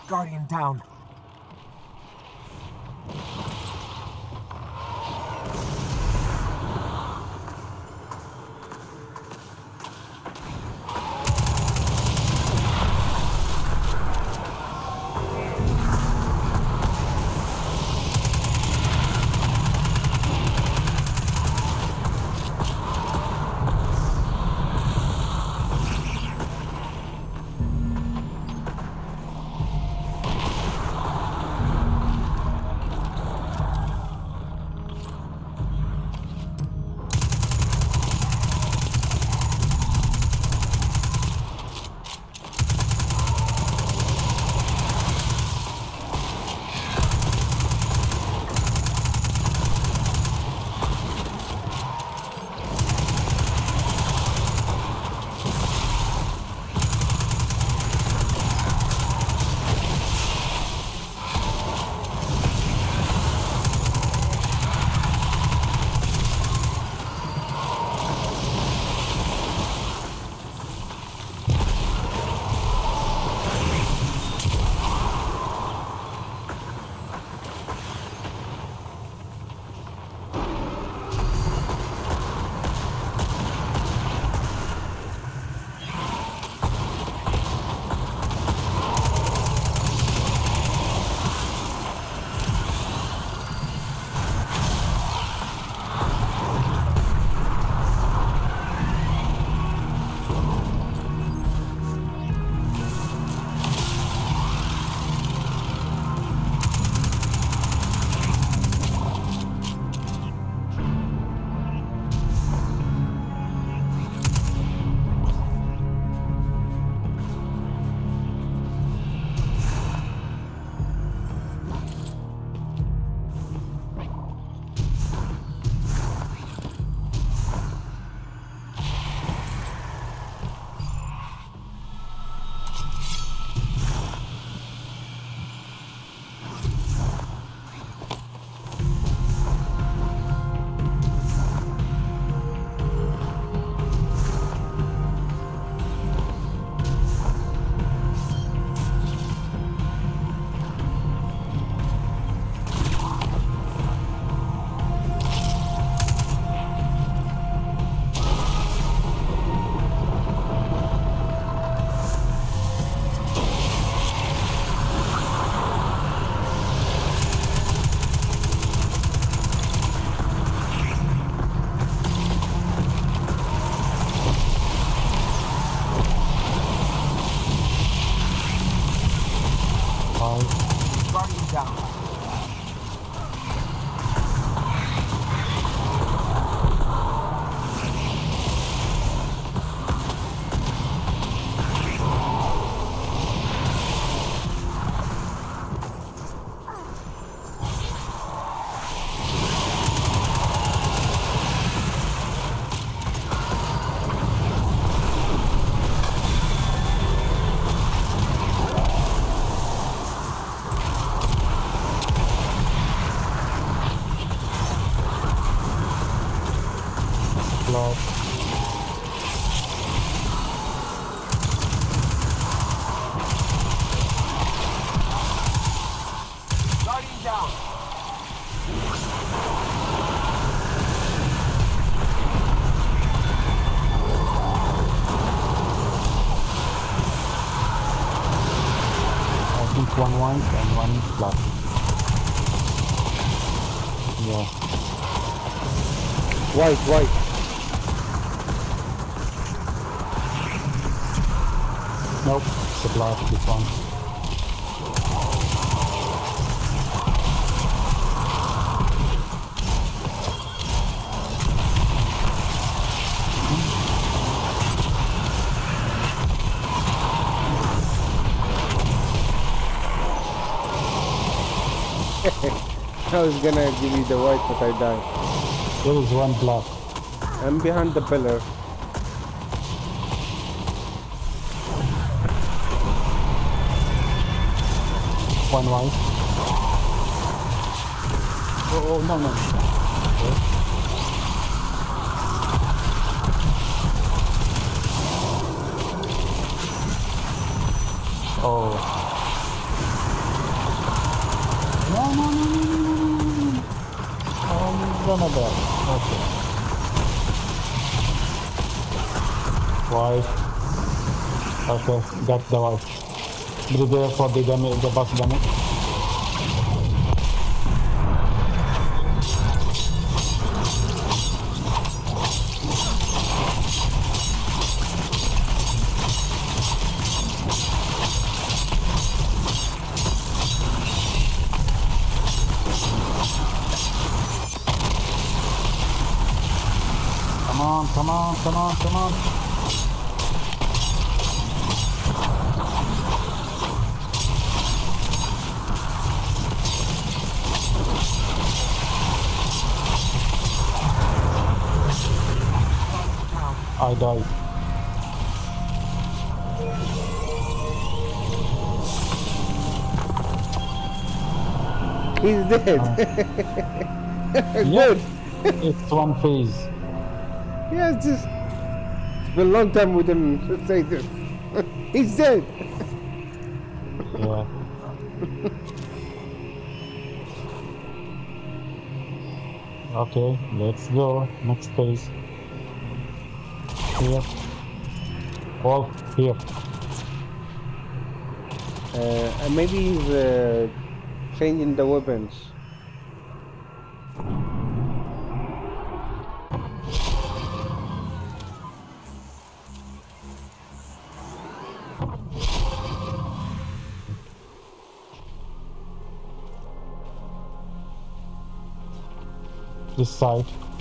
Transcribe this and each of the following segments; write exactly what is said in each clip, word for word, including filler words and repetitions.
Guardian down. One white and one black. Yeah. White, white. Nope, it's the black, this one. I was gonna give you the white, but I died. There was one black. I'm behind the pillar. One white. Oh, oh no, no. Okay. Oh. no, no, no, no, no, no, no. Oh, I'm gonna die. Okay. Wife. Okay, got the wife. Be there for the damage, the boss damage. Come on, come on, come on, come on. I died. He's dead. Uh, Good. It's one phase. Yeah, it's just it's been a long time we didn't say this. He's dead. Yeah. Okay, let's go. Next phase. Here. All here. Uh, and maybe he's uh, changing the weapons. This side.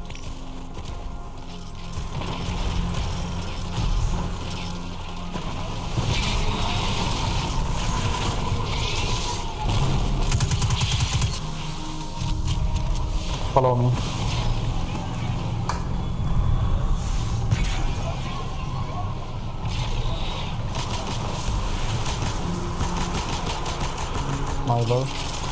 Follow me. My lord.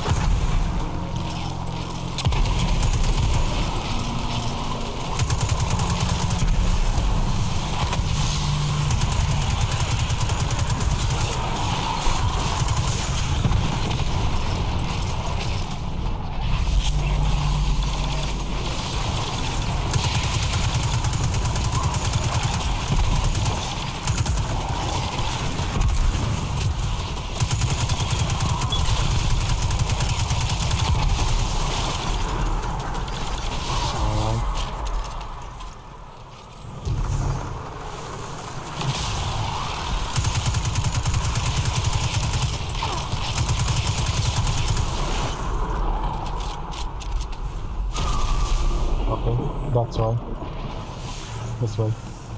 Okay, that's why. This way.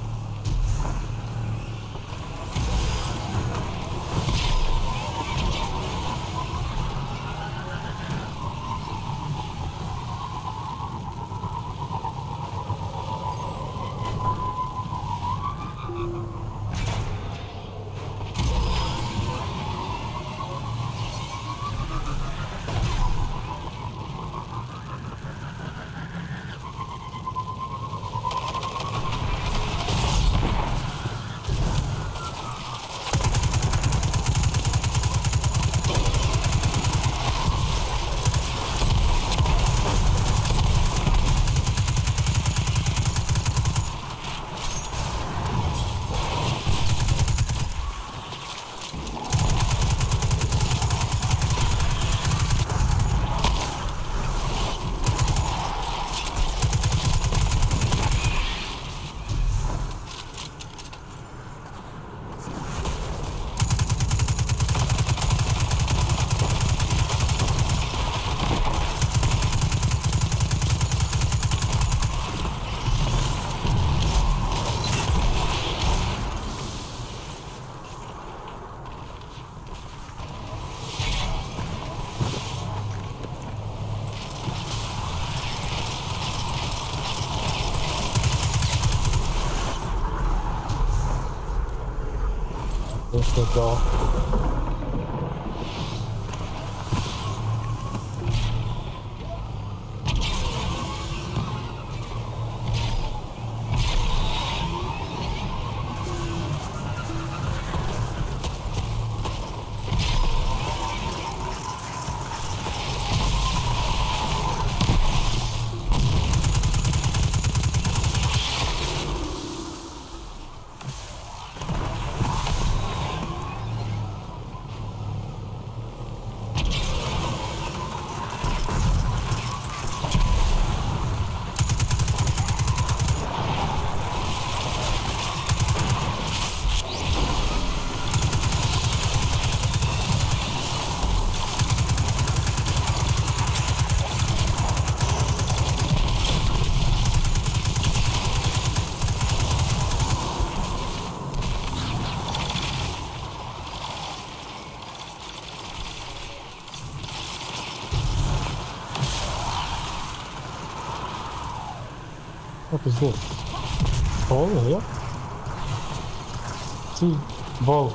This the door. What is this? Ball here? See, ball.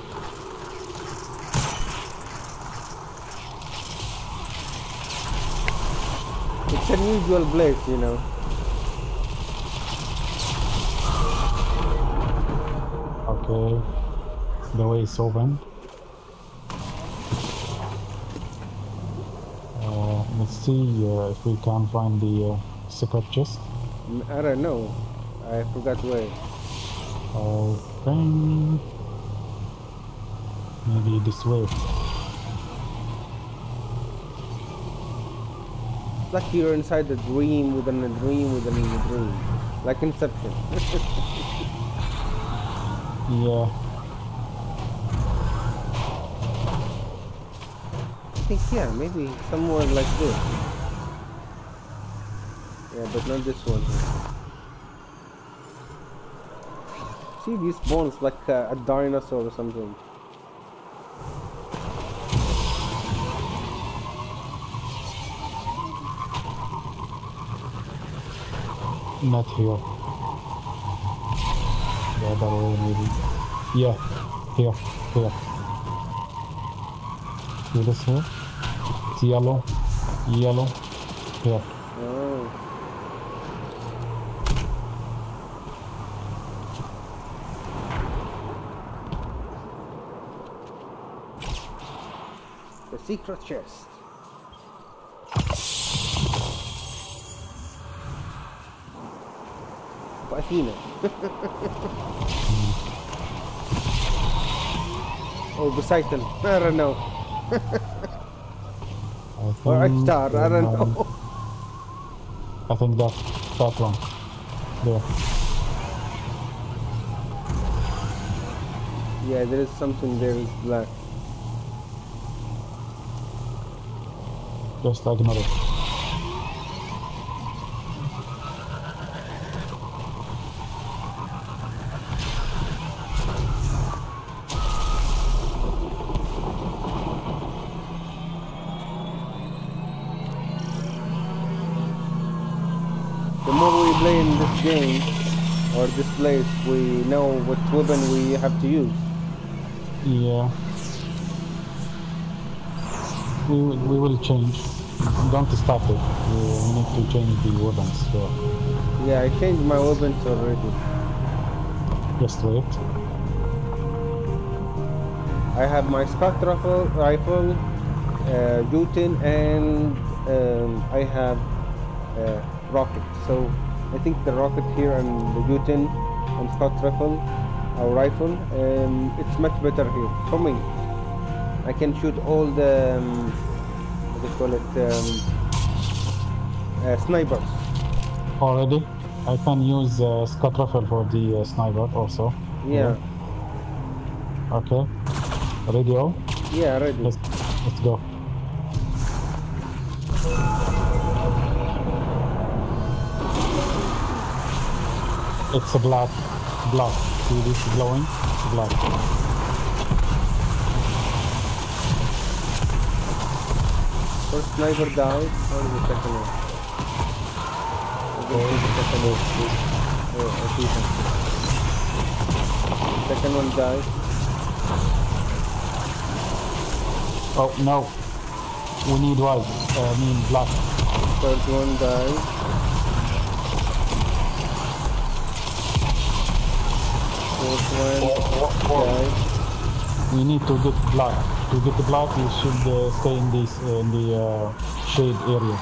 It's an unusual place, you know. Okay, the way is open. Uh, let's see uh, if we can find the uh, secret chest. Mm, I don't know. I forgot where. Okay, maybe this way. It's like you're inside a dream within a dream within a dream. Like Inception. Yeah, I think, yeah, maybe somewhere like this. Yeah, but not this one. See these bones like uh, a dinosaur or something. not here. The other way maybe. Yeah, here, here. See this here? It's yellow, yellow, here. Oh. The secret chest. Athena. Oh, Poseidon. I don't know. I Or think, Star. I don't um, know. I think that, that one. There. Yeah, there is something there is black. Just ignore it. The more we play in this game or this place, we know what weapon we have to use. Yeah. We, will- we will change. Don't stop it. We, we need to change the weapons. So Yeah, I changed my weapons already. just wait. I have my Scott rifle, rifle uh, Jotun, and um, I have uh, rocket. So I think the rocket here and the Jotun and Scott rifle, our rifle, um, it's much better here for me. I can shoot all the um, what do you call it, um, uh, snipers. Already, I can use uh, Scott rifle for the uh, sniper also. Yeah, Okay. Ready all? yeah, ready. Let's let's go. It's a black, black. See this glowing? It's black. First sniper died. What is the second one? I think it's the second one. Oh, I see something. Second one died. Oh no, we need white. Uh, I mean black. Third one died. Fourth one died. We need to get black. To get the black, we should uh, stay in this uh, in the uh, shade area.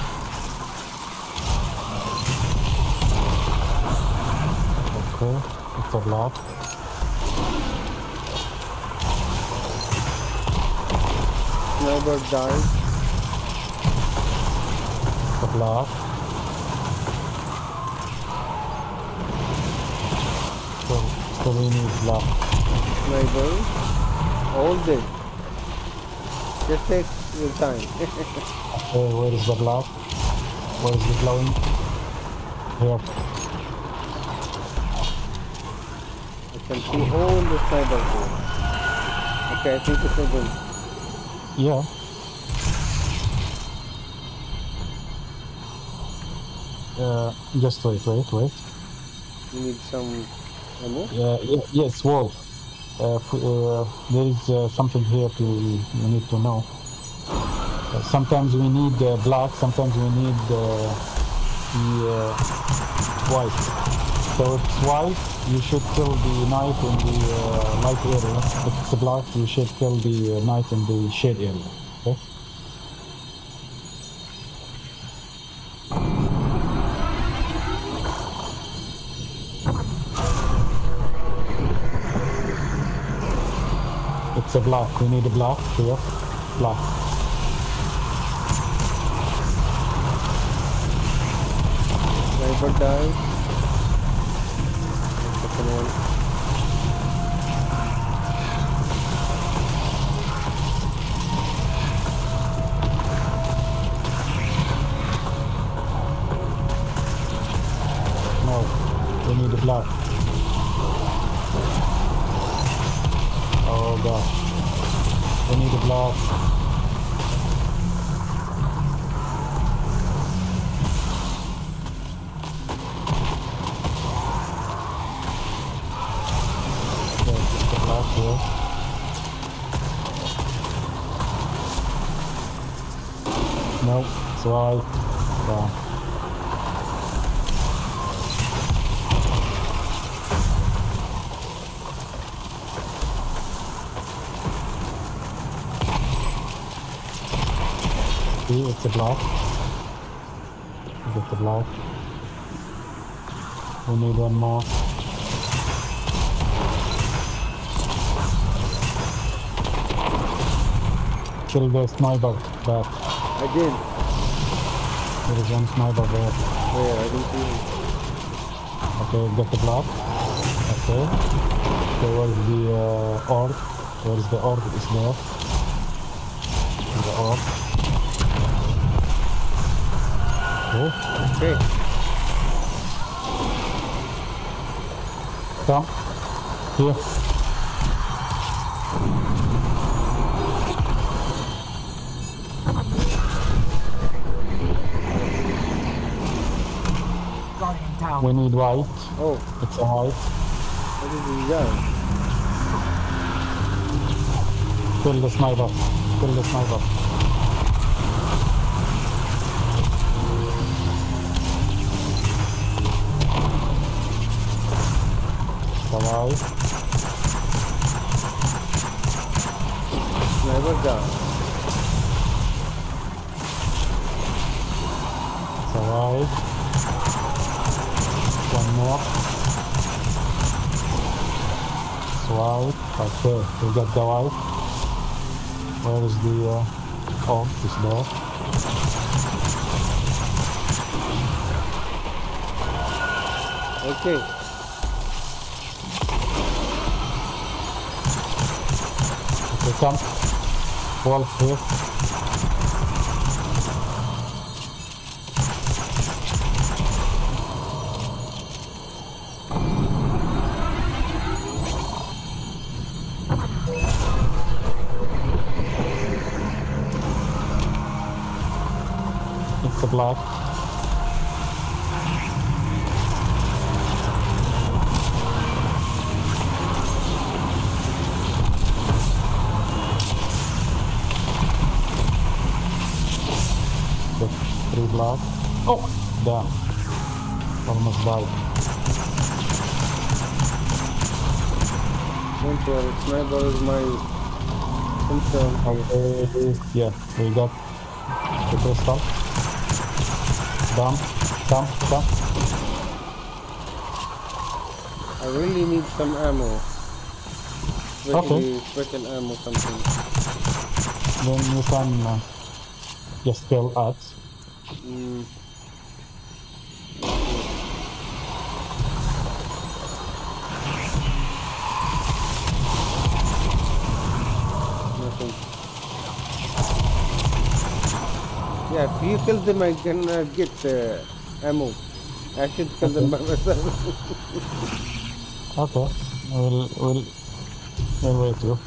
Okay, it's a black. Sniper died. It's a black. So, so we need black. Sniper. All dead. Just take your time. Okay, where is the black? Where is the glowing? Here. I can see all the snipers here. Okay, I think it's open. Yeah. Uh, just wait, wait, wait. You need some ammo? Uh, y- yes, Wolf. Uh, f- uh, there is uh, something here to you need to know. Uh, sometimes we need uh, black, sometimes we need uh, the uh, white. So if it's white, you should kill the knight in the uh, light area. If it's black, you should kill the uh, knight in the shade area. Okay? It's a black. We need a black here. Black. Sniper died. Second one. No. We need a black. Oh gosh. We need a black. Here. No, it's white. Yeah. See, it's a black. Get the black. We need one more. Kill the sniper back. I did. There is one sniper there. Where? I didn't see him. Okay, get the block. Okay. Okay, where's the uh, orb? Where's the orb? Is there. The orb. Oh. Okay. Come. Here. We need white. Oh. It's a white. What is he done? Kill the sniper. Kill the sniper. It's a white. Sniper down. It's a white. One more. It's white. Okay, we got the white. Where is the uh, oh, it's there. Okay. Okay, come. Wolf here. It's a black. The three black. Oh, damn. Almost died. Don't worry, sniper is my concern. Okay. Yeah, we got the crystal. Dump, dump, dump. I really need some ammo. Especially Okay. special ammo something. Then you can uh, just kill ads. Mm. Nothing. Yeah, if you kill them, I can uh, get uh, ammo. I should kill them by myself. Okay, we'll, we'll, we'll wait you.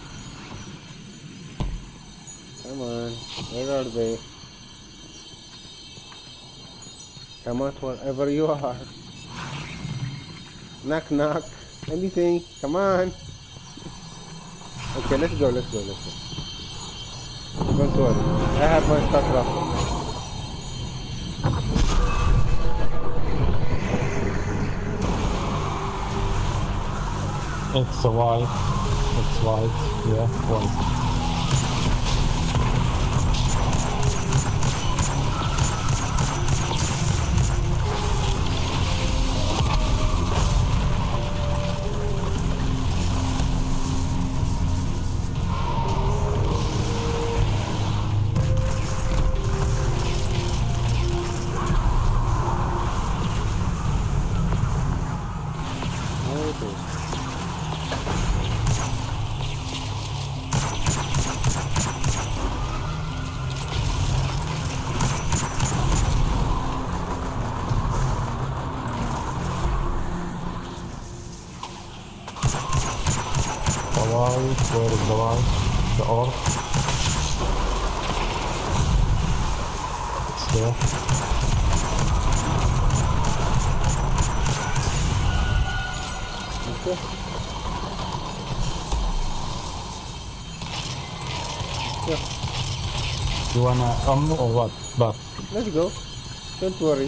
Come on, where are they? Come out wherever you are. Knock knock. Anything? Come on. Okay, let's go, let's go, let's go. Don't worry. I have my stock rifle. It's a white. It's white. Yeah, white. Where is the light? The orb? It's there. Okay. Yeah. You wanna ammo or what? But let's go. Don't worry.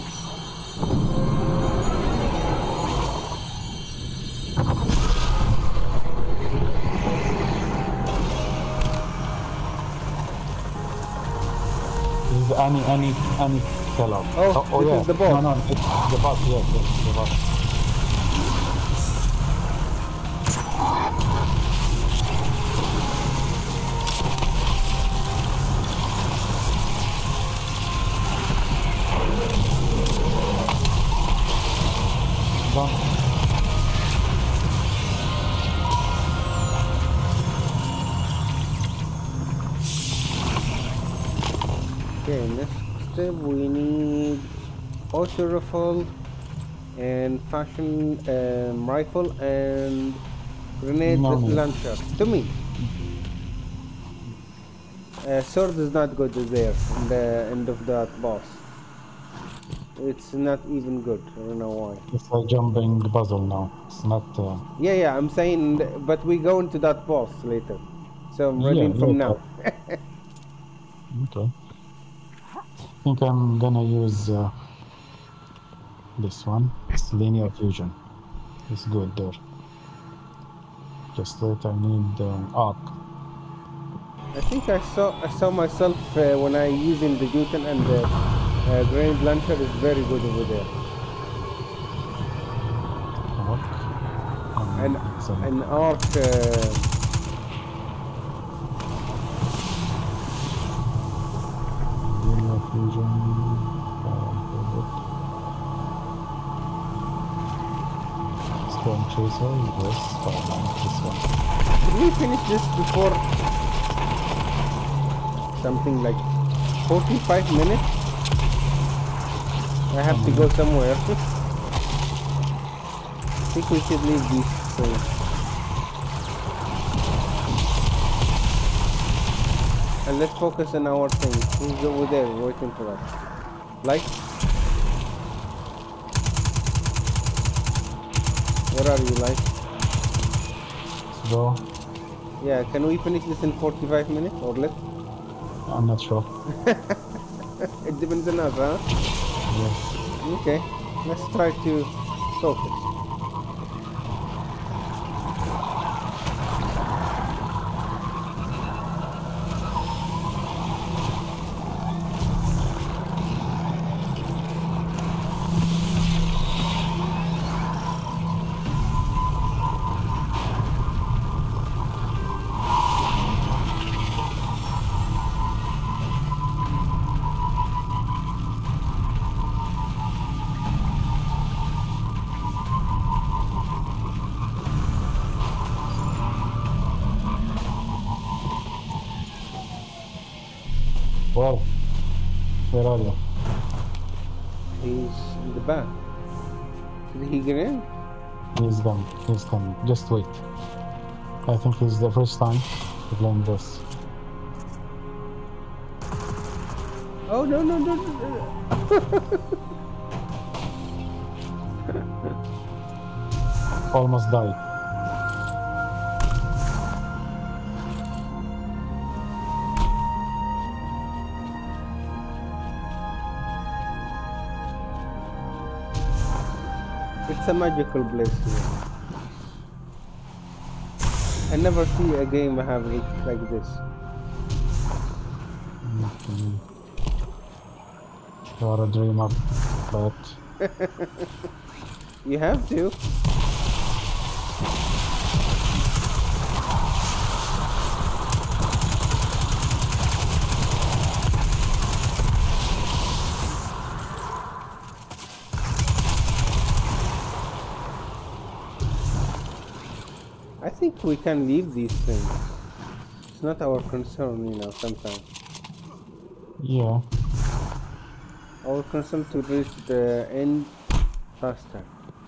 Any, any, any killer. Oh, oh, oh this yeah. is the boss. No, no, it's the boss, yes, yes, the boss. Done. Okay, next step we need auto rifle and fashion um, rifle and grenade No, no. launcher. To me, uh, sword is not good there in the end of that boss. It's not even good. I don't know why. It's a jumping puzzle now. It's not. Uh... Yeah, yeah. I'm saying, but we go into that boss later, so I'm ready Yeah, from later. now. Okay. I think I'm gonna use uh, this one. It's linear fusion. It's good there. Just that I need um, arc. I think I saw I saw myself uh, when I using the Jotun and the uh, grenade launcher is very good over there. Arc. And it's a- an arc. Uh, linear fusion. Uh, Storm chaser. Yes. Uh, this one. Did we finish this before something like forty-five minutes? I have to go somewhere. I think we should leave these things. And let's focus on our thing. Who's over there waiting for us? Light? Where are you, Light? So Yeah, can we finish this in forty-five minutes or less? I'm not sure. It depends on us, huh? Yes. Okay, let's try to focus. Well, where are you? He's in the back. Did he get in? He's done. He's coming. Just wait. I think this is the first time to playing this. Oh no no no no! no. Almost died. It's a magical place here. I never see a game have it like this. Okay. You are a dreamer, but You have to. I think we can leave these things. It's not our concern, you know, sometimes. yeah. Our concern to reach the end faster.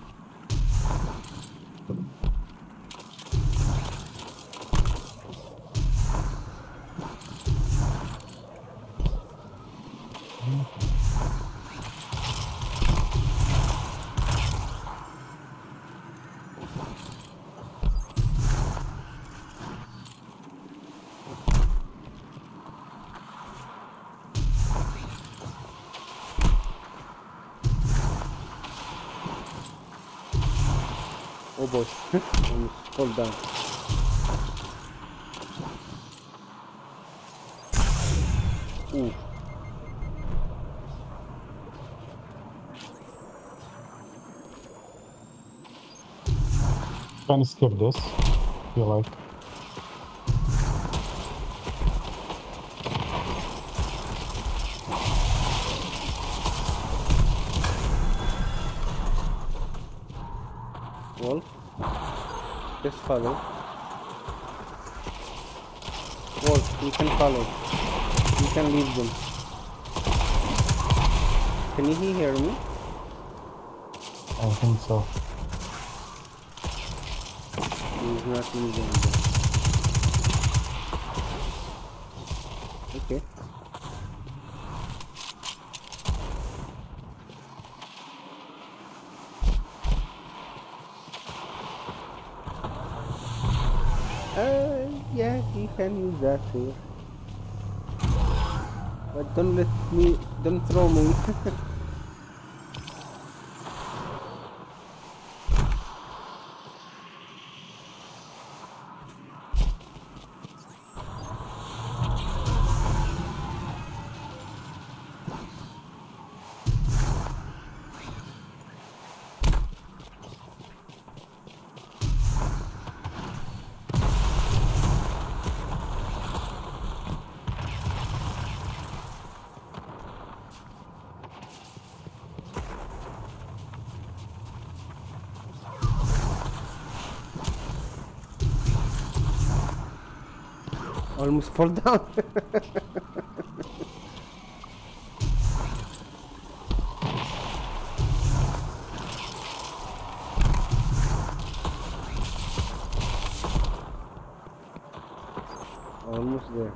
Oh boy, almost fall down. Ooh. Can skip this if you like. Wolf, just follow. Wolf, you can follow. You can leave them. Can he hear me? I think so. He's not leaving them. Okay. Uh, yeah, he can use that here. But don't let me, don't throw me. Almost fall down. Almost there.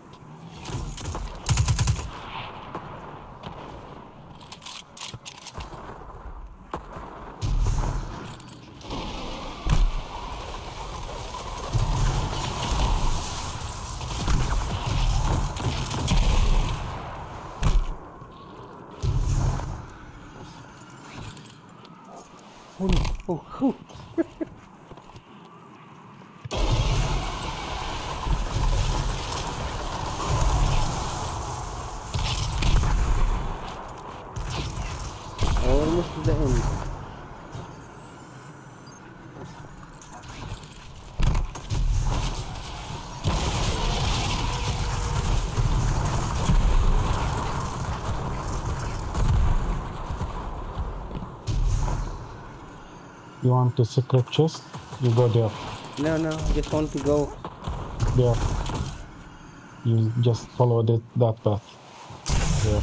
Oh no, oh, oh. Almost to the end. You want the secret chest? You go there. No, no, I just want to go. There. You just follow that, that path. There.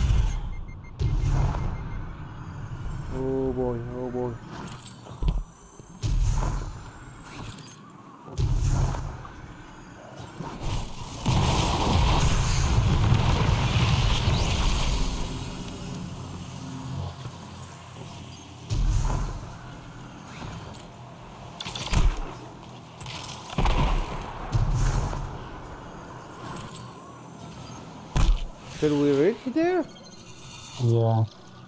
Oh boy, oh boy. Till we reach there? Yeah.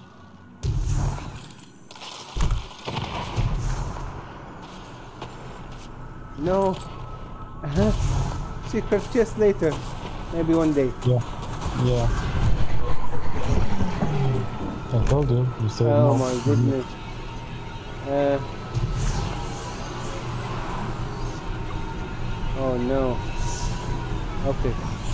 No. Uh-huh. Secret chest later. Maybe one day. Yeah. Yeah. I told you. You said Oh no. my goodness. Uh, oh no. Okay.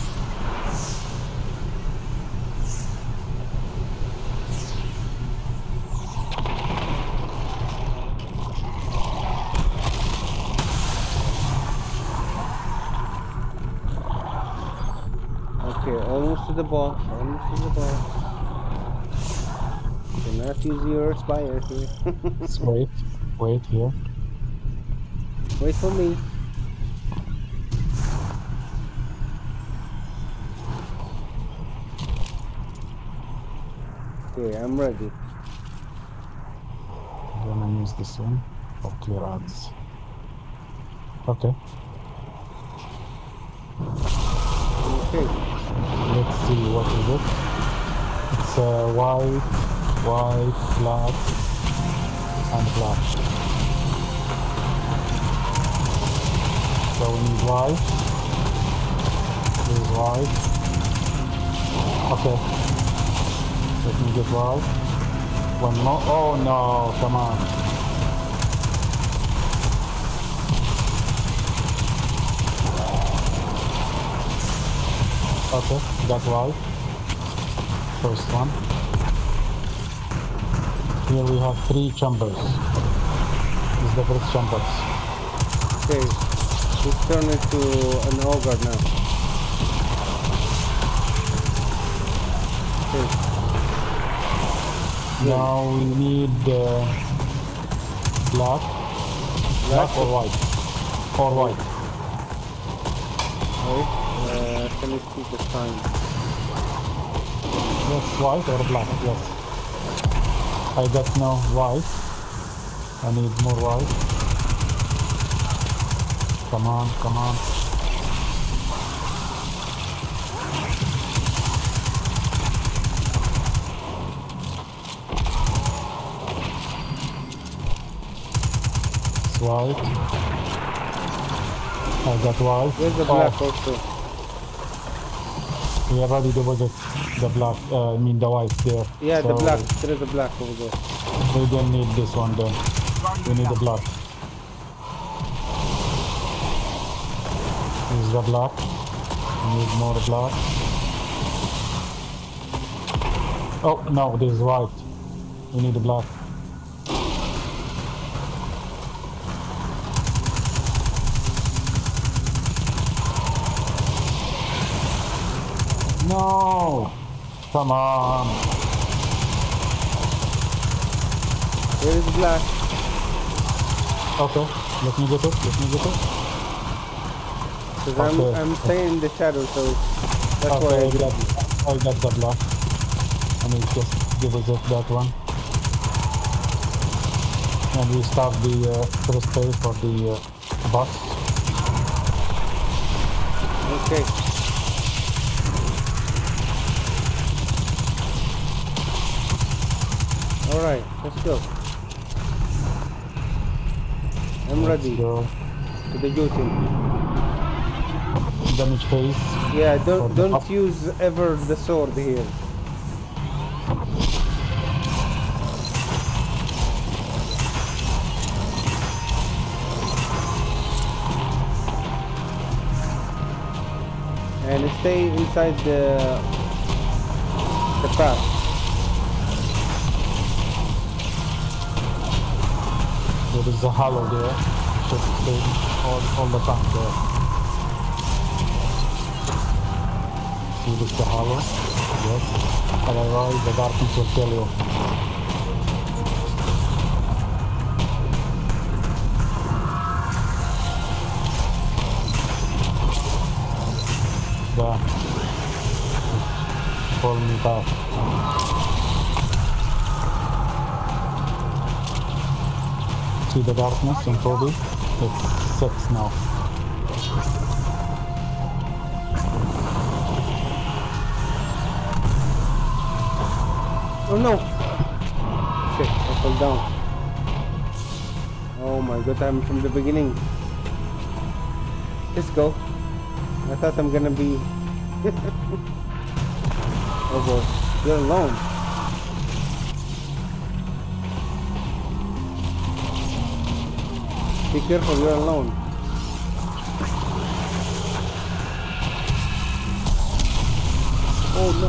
Okay, almost to the boss. Almost to the boss. Do not use your spire here. Just wait. Wait here. Wait for me. Okay, I'm ready. I'm gonna use this one for clear odds. Okay. Okay. Let's see what is it. It's uh, white, white, black, and black. So we need white. This is white. Okay. Let me get white. One more. Oh no! Come on. Okay, got white. First one. Here we have three chambers. This is the first chambers. Okay. Let's turn it to an ogre now. Okay. Now we need uh, black, black or white, or white. Wait. Uh, can you see the time? Yes, white or black. Yes. I got no white. I need more white. Come on, come on. It's white. I got white. Where's the Oh, black also? we already deposited the black, uh, I mean the white there. Yeah, the So black. There is a black over there. we don't need this one then. We need the black. This is the black. We need more black. Oh no, this is white. We need the black. No! Come on! Where is the black? Okay, let me get it, let me get it. Because I'm, Okay. I'm staying in the shadow, so that's why Okay, I I did got, I got the black. And we just give us that one. And we start the uh, first phase for the uh, boss. Okay. Alright, let's go. I'm Let's ready go. to the Jotun. Damage phase. Yeah, For don't the don't up- use ever the sword here. And stay inside the the path. There is a hollow there. You should stay all, all the time there. See this the hollow? Yes. Otherwise the darkness will kill you. There. Pull me back. See the darkness in Kobe? It's six now. Oh no! Shit, I fell down. Oh my god, I'm from the beginning. Let's go. I thought I'm gonna be... Oh boy, you're alone. Be careful, you're alone. Oh no.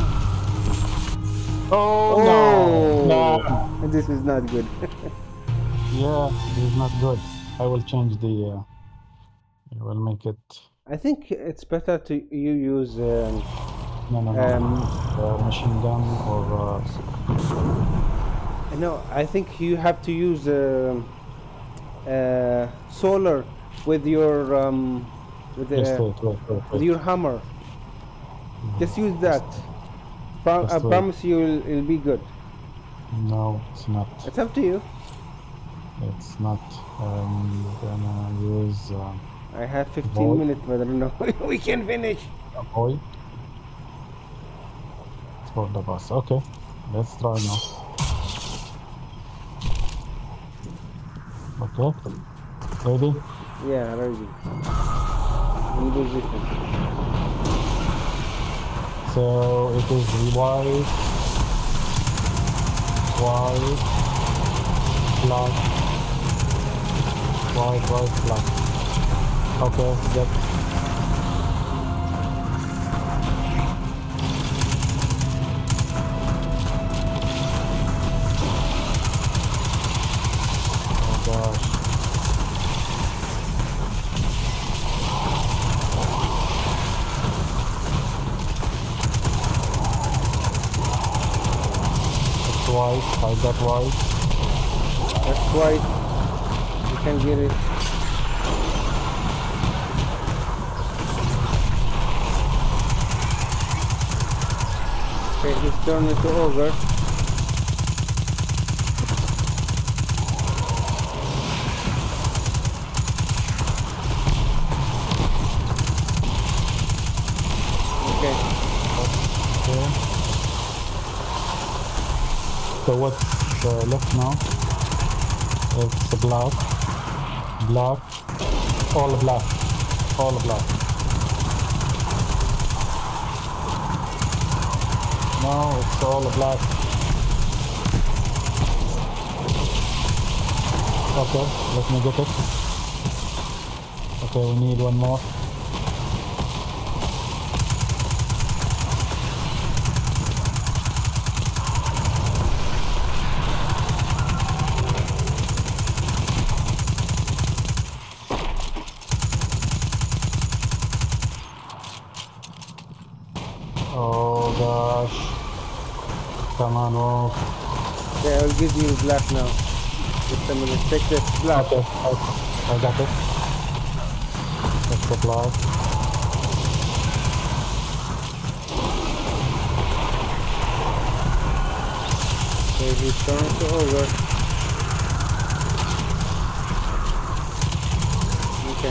Oh, Oh, no. No. This is not good. Yeah, this is not good. I will change the. Uh, I will make it. I think it's better to you use um, No, no, no. um, Uh, machine gun or. Uh, no, I think you have to use um uh, solar with your um, with, just uh, wait, wait, wait, with wait. your hammer. Just use that. Pro Just I wait. promise you it'll, it'll be good. No, it's not. It's up to you. It's not. I'm gonna use. Uh, I have fifteen Void. minutes, but I don't know. We can finish. a void for the boss. Okay, let's try now. Okay, ready? Yeah, ready. In position. So it is white, white, black, white, white, black. Okay, yep. Oh gosh. It's white, I got white. That's right. You can get it. Okay, he's turned into ogre. Okay. Okay. So what's uh, left now? It's black, black, all black, all black. No, it's all black. Okay, let me get it. Okay, we need one more. Oh gosh. Come on, oh. Okay, I'll give you black now. Just a minute. Take this black. Okay, I, I got it. That's the black. Okay, he's turned to ogre. Okay.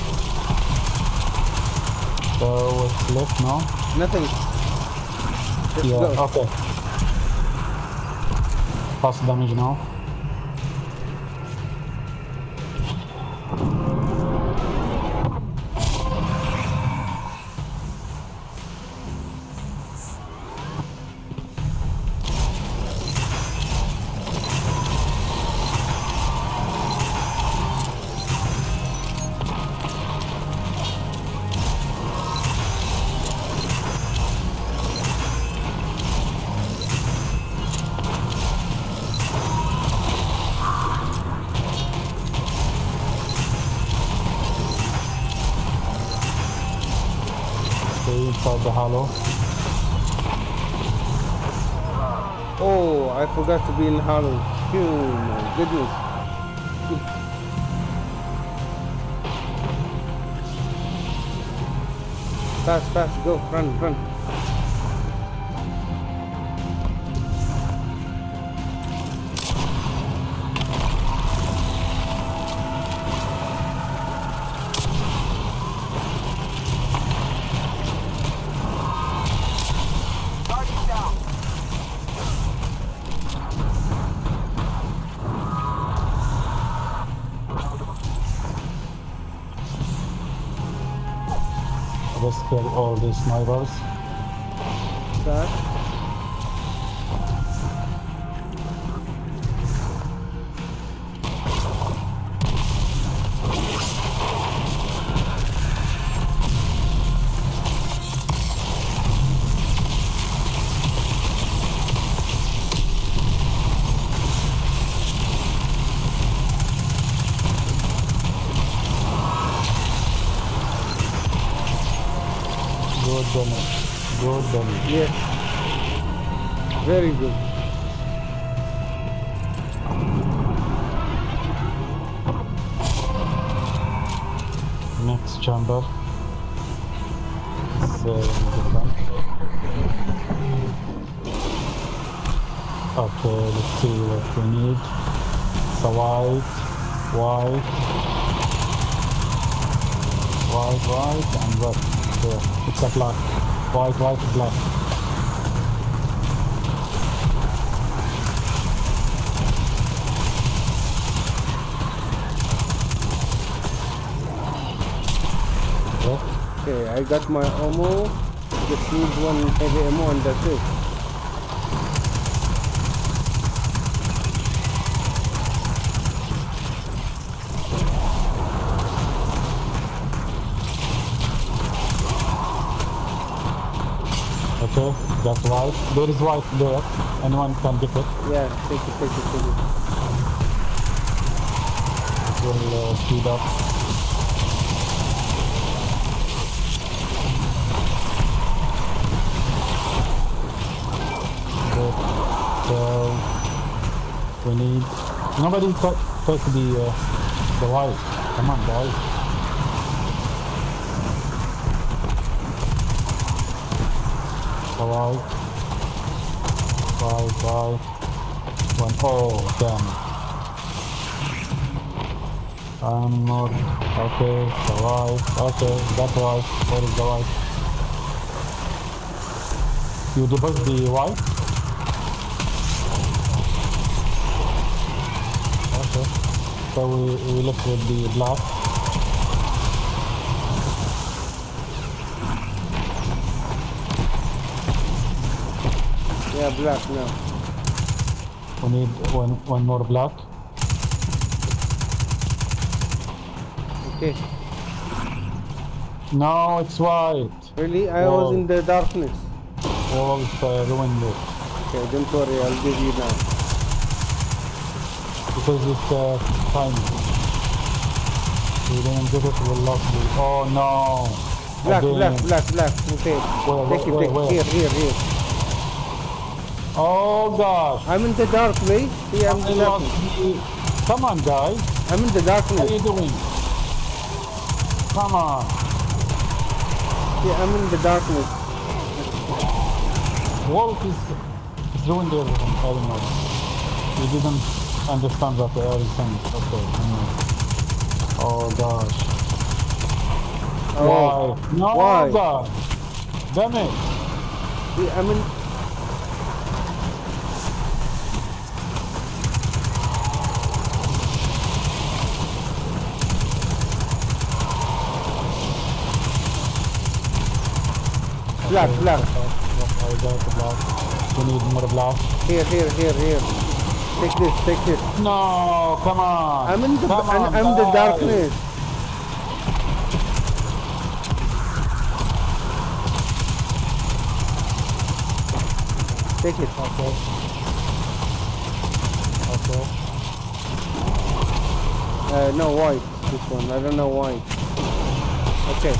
So what's left now? Nothing. Let's Yeah, go. okay. Pass damage now. Stay inside the hollow. Oh, I forgot to be in hollow. Oh my goodness. Fast, fast, go, run, run. just kill all these snipers. That. Good damage. Good damage. Yes. Very good. Next chamber. It's uh, different. Okay, let's see what we need. It's a white, white, white, white, and red. Here, it's a black. White, white, black. Okay, I got my ammo. Just need one heavy ammo and that's it. Okay, that's white. There is white there. Anyone can get it. Yeah, take it, take it, take it. It will uh, speed up. Good. So we need. Nobody take take the uh, the white. Come on, guys. Five, five, five, one. Oh, damn it. I'm not. Okay, the white. Okay, that's white. What is the white? You debug the white? Okay. So we, we left with the black. Yeah, black now. We need one one more black. Okay. No, it's white. Really? I Whoa. was in the darkness. Wolf uh, ruined it Okay, don't worry, I'll give you now. because it's uh, tiny. We didn't get it. We lost it. Oh no! Black, Again. black, black, black. Okay. Where, Take it, where, take where? it. Here, here, here. Oh gosh! I'm in the dark, way. See, I'm in I the lost darkness. the... Come on, guys! I'm in the How are darkness. you doing? Come on! See, I'm in the darkness. Wolf is, is ruined everything. I don't know. We didn't understand that everything. Okay. Anyway. Oh gosh. Oh, Why? No, why? God! Damn it! See, I'm in. Black, black. I got the black. We need more black. Here, here, here, here. Take this, take this. No, come on. I'm in the, Come I'm, on, I'm in the guys. darkness. Take it. Okay. Okay. Uh, no, white. This one. I don't know why. Okay.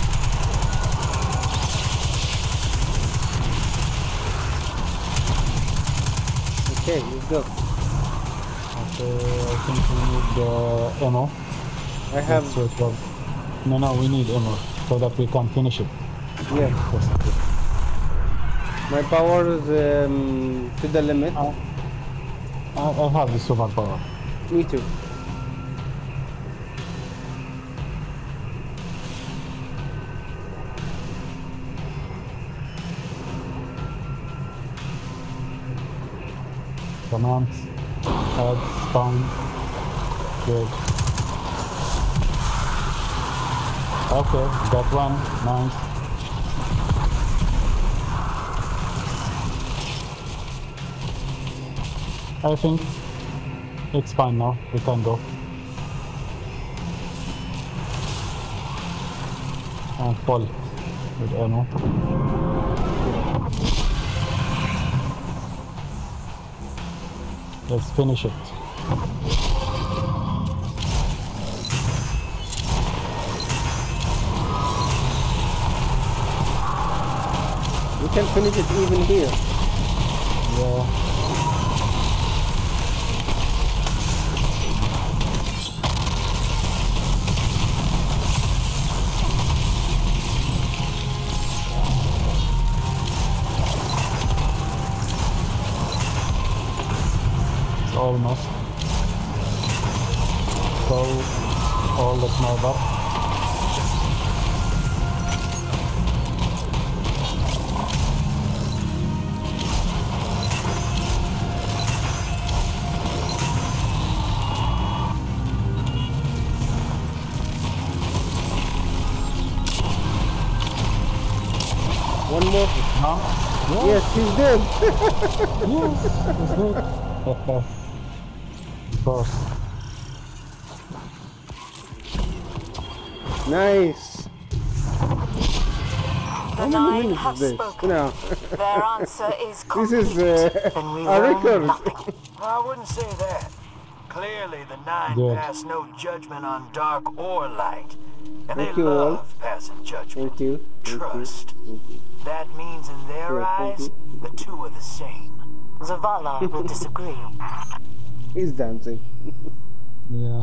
Okay, let's go. Okay, I think we need uh, ammo. I have. Let's switch up. No, no, we need ammo so that we can finish it. Yes. Yes, okay. My power is um, to the limit. I, I, I have the superpower. Me too. Commands. Add, spawn. Good. Okay, that one. Nice. I think it's fine now. We can go. And pull with ammo. Let's finish it. We can finish it even here. Yeah. Almost. So all the sniper. One more. Huh? Yeah. Yes, he's dead. Yes, it's good. Of course. Nice. The How many nine minutes have is this? spoken. No. Their answer is This complete, is uh, and we a learn record. nothing. I wouldn't say that. Clearly, the Nine Good. pass no judgment on dark or light. And Thank they you all. love passing judgment. Thank you. Thank Trust. you. Thank you. That means in their Yeah, thank eyes, you. the two are the same. Zavala will disagree. He's dancing. Yeah.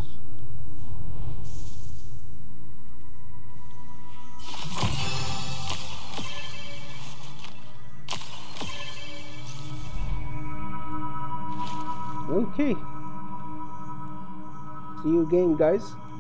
Okay. See you again, guys.